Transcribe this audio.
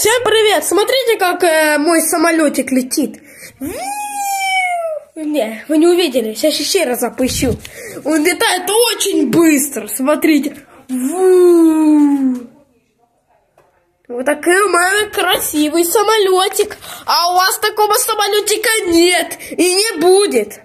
Всем привет! Смотрите, как мой самолетик летит. Не, вы не увидели. Сейчас еще раз запущу. Он летает очень быстро. Смотрите. Вот такой у меня красивый самолетик. А у вас такого самолетика нет и не будет.